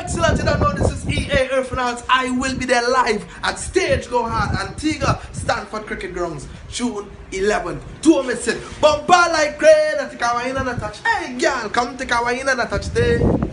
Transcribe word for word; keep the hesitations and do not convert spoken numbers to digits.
Excellent, you don't know this is E A Earthnauts. I will be there live at Stage Go Hard, Antigua, Stanford Cricket Grounds, June eleventh. Two minutes. Bumper like crazy. Take our in and touch. Hey, girl, come take our in and touch. Day.